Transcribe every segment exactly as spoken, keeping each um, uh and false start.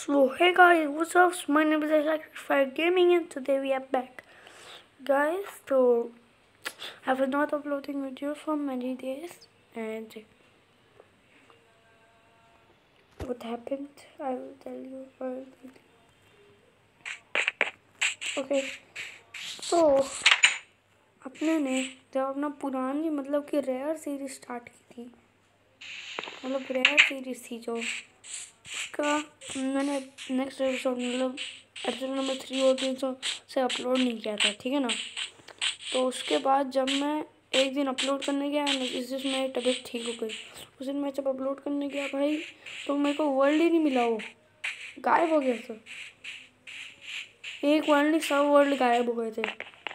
So hey guys, what's up? My name is Electrified Gaming and today we are back. Guys, so I was not uploading videos for many days and what happened I will tell you. Okay, so अपने ने जब अपना पुरानी मतलब कि rare series start की थी, मतलब रेयर सीरीज थी जो उसका मैंने नेक्स्ट एपिसोड मतलब एपिसोड नंबर थ्री और तीन सौ से अपलोड नहीं किया था, ठीक है ना। तो उसके बाद जब मैं एक दिन अपलोड करने गया ना, जिस दिन मेरी तबीयत ठीक हो गई, उस दिन मैं जब अपलोड करने गया भाई, तो मेरे को वर्ल्ड ही नहीं मिला, वो गायब हो गया था। एक वर्ल्ड नहीं, सब वर्ल्ड गायब हो गए थे,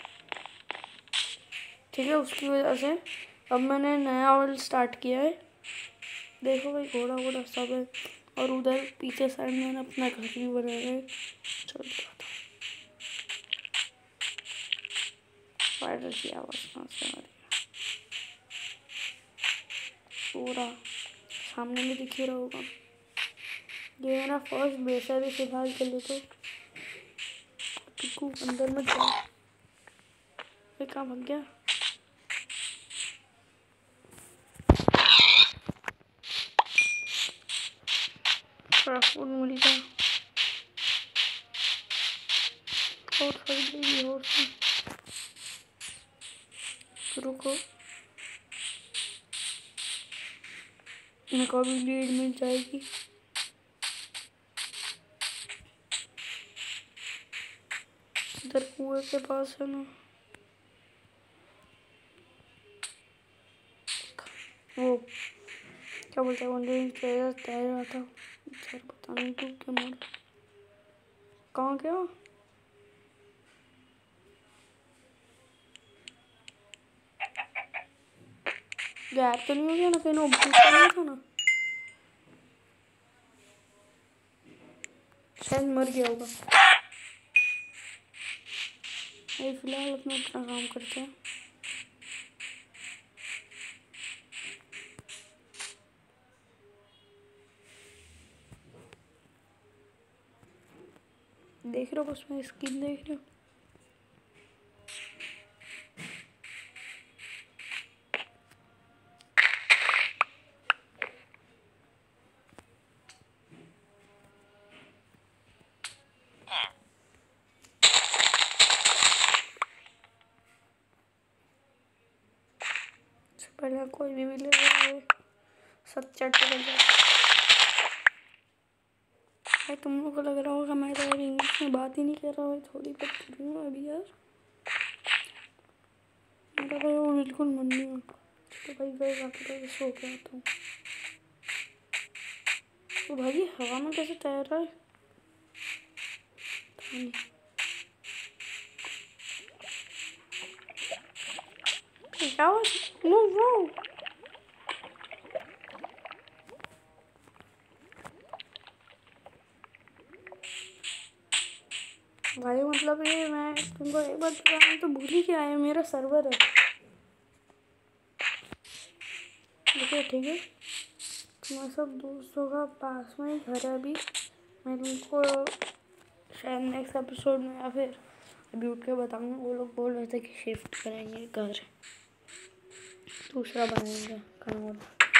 ठीक है। उसकी वजह से अब मैंने नया वर्ल्ड स्टार्ट किया है। देखो भाई, घोड़ा घोड़ा सब है और उधर पीछे साइड में मैंने अपना घर भी बनाया है। चल रहा था स्पाइडर की आवाज़ कहाँ से आ रही है? पूरा सामने में दिख ही रहा होगा। ये मेरा फर्स्ट बेस है भी फिलहाल के लिए। तो टिकू अंदर मत जा, ये कहाँ भाग गया? थोड़ा फूड मिल गया और खरीदेगी और रुको, मेरे को भी लीड मिल जाएगी। इधर कुएं के पास है ना वो क्या बोलते हैं, वनडरिंग ट्रेजर तैर रहा था। सर पता नहीं तू क्यों मार, कहाँ गया? गैप तो नहीं हो गया ना, कहीं वो भूत नहीं था ना, शायद मर गया होगा। अभी फिलहाल अपना अपना काम करते हैं। देख रहे हो बस, मैं स्किन देख रहे हो। पहले कोई भी ले रहा है, सब चट कर जाता। भाई तुम लोग को लग रहा होगा मैं तो इंग्लिश में बात ही नहीं कर रहा हूँ, थोड़ी बात करूँगा अभी यार। मेरा भाई वो बिल्कुल मन नहीं है, तो भाई गए जाकर तो सो के आता हूँ। तो भाई हवा में कैसे तैर रहा है? क्या हुआ? वो वो भाई मतलब ये मैं तुमको एक बार बताऊँ तो भूल ही क्या है, मेरा सर्वर है, देखिए ठीक है। तुम्हारे सब दोस्तों का पास में ही घर है अभी। मैं तुमको शायद नेक्स्ट एपिसोड में या फिर अभी उठ के बताऊँगा। वो लोग बोल रहे थे कि शिफ्ट करेंगे घर, दूसरा बनाएंगे खाना।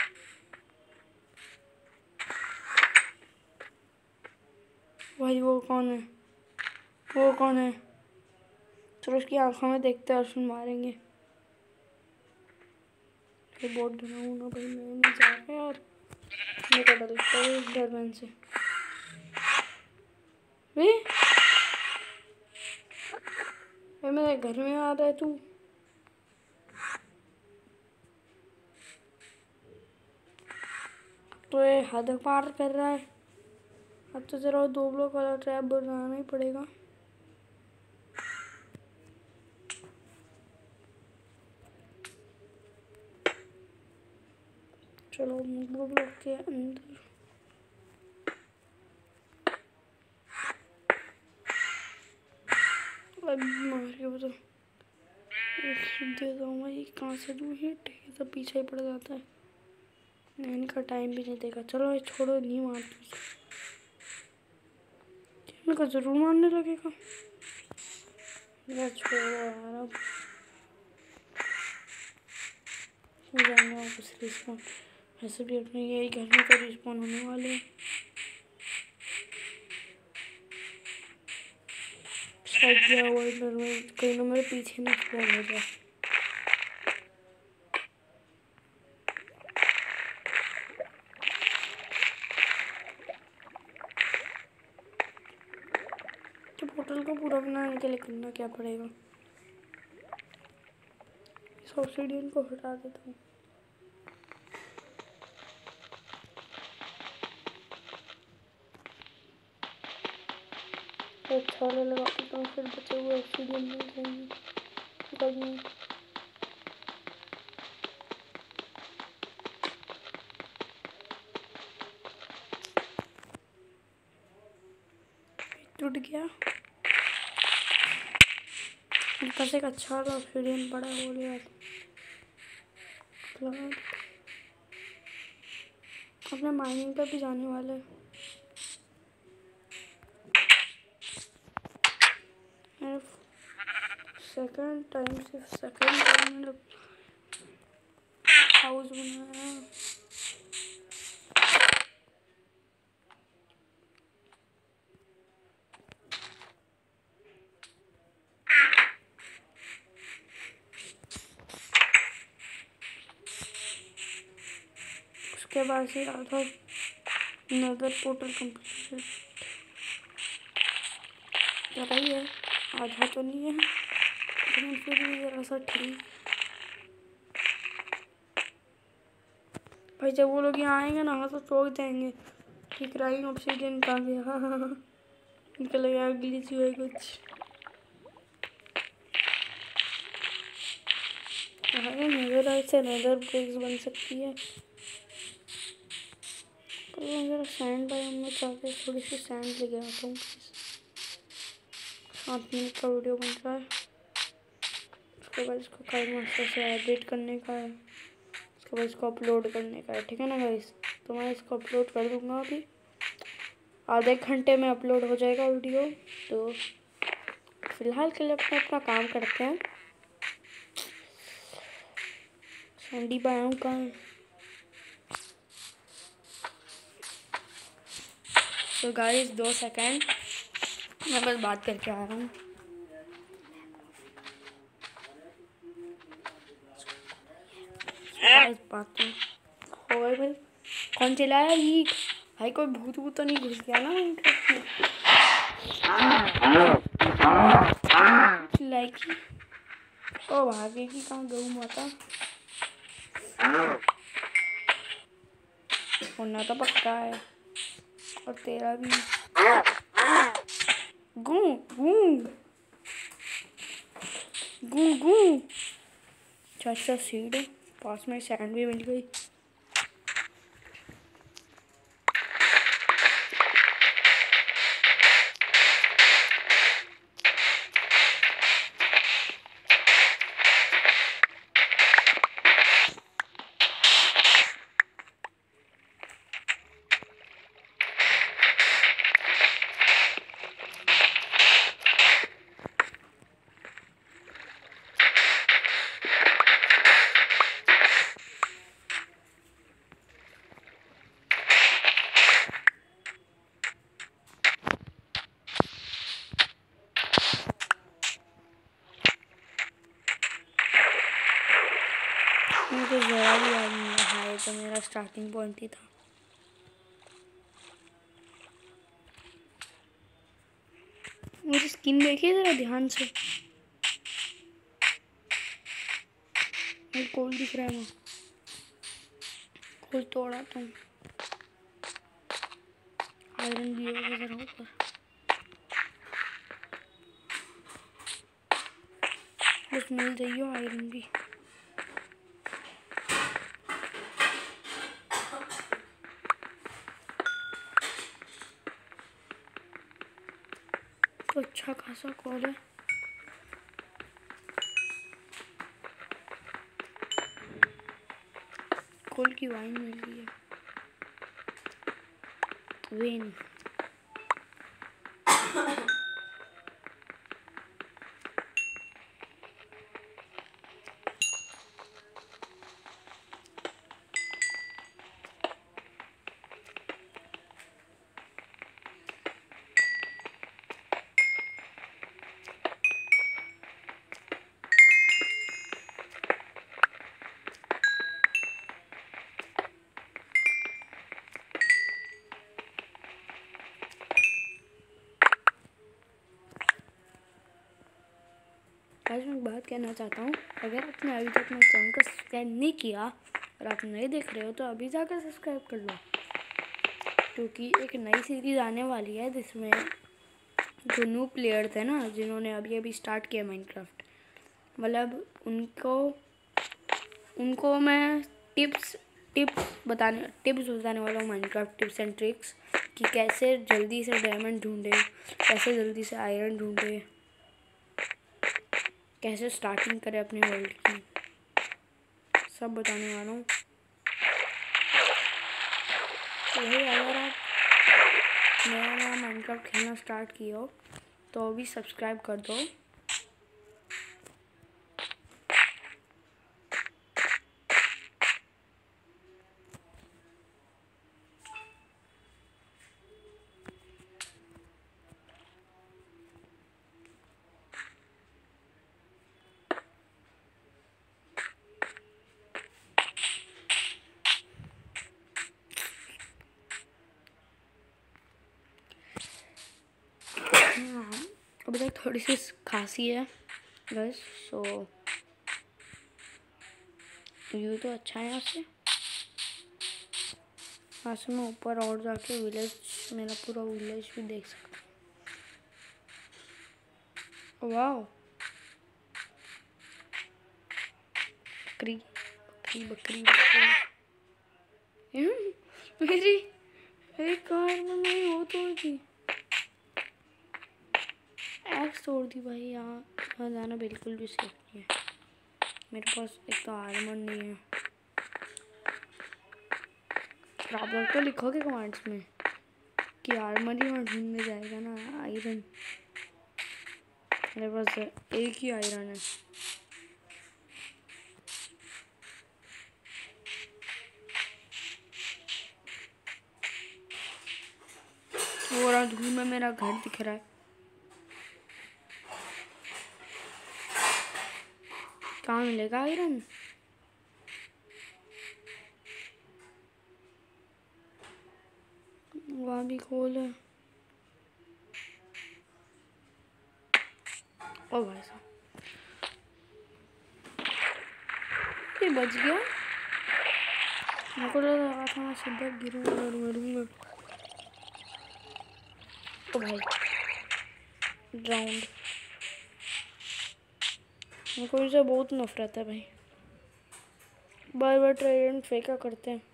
भाई वो कौन है? वो कौन है? चलो उसकी आंखों में देखते हैं और सुन मारेंगे। फिर बहुत डरा हूँ ना भाई, मैं नहीं जा रहा यार, मेरे को डर लगता है इस डरमैन से। वे मेरे घर में आ रहा है तू? तो ये हद पार कर रहा है। अब तो जरा दो ब्लॉक वाला ट्रैप बनाना ही पड़ेगा। चलो दो ब्लॉक के अंदर अब मार के बता देता हूँ भाई। कहाँ से दूँ हिट, ये सब पीछे ही पड़ जाता है। नहीं, इनका टाइम भी नहीं देगा। चलो ये छोड़ो, नहीं मारती। मेरे को जरूर मारने लगेगा। छोड़ो यार, अब जाने वापस रिस्पॉन। वैसे भी अपने यही घर में तो रिस्पॉन होने वाले हैं। शायद गया हुआ इधर में कहीं ना मेरे पीछे ना स्पॉन हो जाए। तो पोर्टल को पूरा बनाने के लिए करना क्या पड़ेगा? इस ऑब्सीडियन को हटा देता हूँ। अच्छा वाला लगा देता हूँ, फिर बचे हुए ऑब्सीडियन मिल जाएंगे। टूट गया। मेरे पास एक अच्छा वाला ऑब्सीडियन पड़ा हो गया। अपने माइनिंग पे भी जाने वाले हैं। सेकंड टाइम सिर्फ सेकंड टाइम मतलब हाउस बनाया। उसके बाद से आधा नदर पोर्टल कंप्लीट कर रही है। आधा तो नहीं है लेकिन फिर भी जरा सा ठीक। भाई जब वो लोग यहाँ आएंगे ना हाँ तो तोड़ देंगे कि क्राइम ऑब्सीडियन कहाँ गया। हाँ हाँ हाँ निकल गया ग्लिच हुआ कुछ। अरे नजर ऐसे नजर ब्रेक्स बन सकती है। तो जरा सैंड भाई हम लोग चाहते हैं थोड़ी सी सैंड लेके आता हूँ। सात मिनट का वीडियो बन रहा है। उसके बाद इसको काइड मास्टर से एडिट करने का है। उसके बाद इसको अपलोड करने का है। ठीक है ना गाइस, तो मैं इसको अपलोड कर दूँगा। अभी आधे घंटे में अपलोड हो जाएगा वीडियो। तो फिलहाल के लिए अपना अपना काम करते हैं। सैंडी बायों का तो गाइस दो सेकंड मैं बस बात करके आ रहा हूँ। बात तो हो गई भाई। कौन चलाया ये? भाई कोई भूत भूत तो नहीं घुस गया ना इंटरेस्ट में? लाइक ओ भागेगी कहाँ गऊ माता? होना तो पक्का है और तेरा भी। गू गू गू गू अच्छा सीड है पास में। सैंड भी मिल गई। मुझे ज़रा भी याद नहीं है। ये तो मेरा स्टार्टिंग पॉइंट ही था। मुझे स्किन देखिए ज़रा ध्यान से। कोल दिख रहा है। मैं कोल तोड़ा तो आयरन भी होगा ज़रा ऊपर। बस मिल जाइए आयरन भी। तो अच्छा खासा कोल है। कोल की वाइन मिल रही है। वेन आज मैं एक बात कहना चाहता हूँ, अगर आपने अभी तक मेरे चैनल को सब्सक्राइब नहीं किया और आप नए देख रहे हो तो अभी जाकर सब्सक्राइब कर लो, क्योंकि एक नई सीरीज़ आने वाली है जिसमें जो न्यू प्लेयर थे ना, जिन्होंने अभी अभी स्टार्ट किया माइनक्राफ्ट, मतलब उनको उनको मैं टिप्स टिप्स बताने टिप्स बताने वाला हूँ, माइनक्राफ्ट टिप्स एंड ट्रिक्स, कि कैसे जल्दी से डायमंड ढूंढे, कैसे जल्दी से आयरन ढूंढे, कैसे स्टार्टिंग करें अपनी वर्ल्ड की, सब बताने वाला हूँ। तो वही, अगर आप नया नया माइनक्राफ्ट खेलना स्टार्ट किए हो तो अभी सब्सक्राइब कर दो। हाँ, अभी तक थोड़ी सी खांसी है बस, सो व्यू तो अच्छा है यहाँ से। यहाँ से मैं ऊपर और जाके विलेज, मेरा पूरा विलेज भी देख सकता हूँ। वाह, बकरी बकरी बकरी बकरी मेरी मेरी कार में मेरी वो तोड़ दी, एक्स तोड़ दी भाई। यहाँ यहाँ जाना बिल्कुल भी सेफ नहीं है। मेरे पास एक तो आर्मर नहीं है। आप लोग तो लिखोगे कमेंट्स में कि आर्मर ही वहाँ ढूंढने जाएगा ना, आयरन। मेरे पास एक ही आयरन है। वो रहा धूल में मेरा घर दिख रहा है। कहाँ मिलेगा आयरन? वहाँ भी खोल है। ओ भाई साहब, ये बच गया। मेरे को लगा था मैं सीधा गिरूंगा और मरूंगा। ओ भाई, ड्राउंड। मेरे को इससे बहुत नफरत है भाई, बार बार ट्राइडेंट फेंका करते हैं।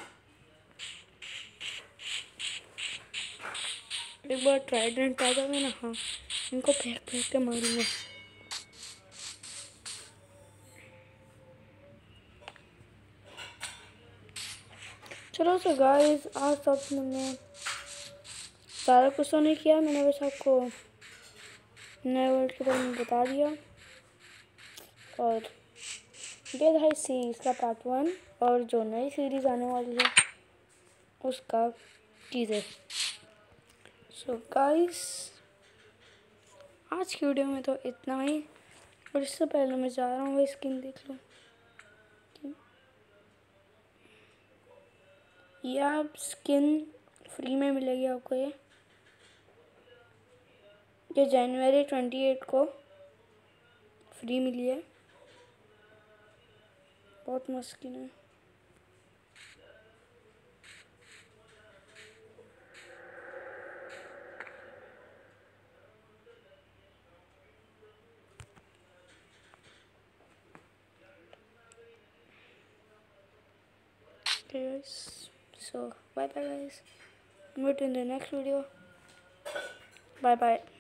एक बार ट्राइडेंट आ जाए ना, हाँ, इनको फेंक फेंक के मारूंगा। चलो सो गाइस, आज तक मैंने सारा कुछ तो नहीं किया, मैंने बस आपको नए वर्ड के बारे में बता दिया। और ये था इस सीरीज़ का पार्ट वन, और जो नई सीरीज़ आने वाली है उसका टीजर। सो गाइस, आज की वीडियो में तो इतना ही। और इससे पहले मैं जा रहा हूँ, स्किन देख लो। ये आप स्किन फ्री में मिलेगी आपको। ये ये जनवरी ट्वेंटी एट को फ्री मिली है। बहुत मस्त स्किन है। Okay guys, so bye bye guys, meet in the next video. Bye bye.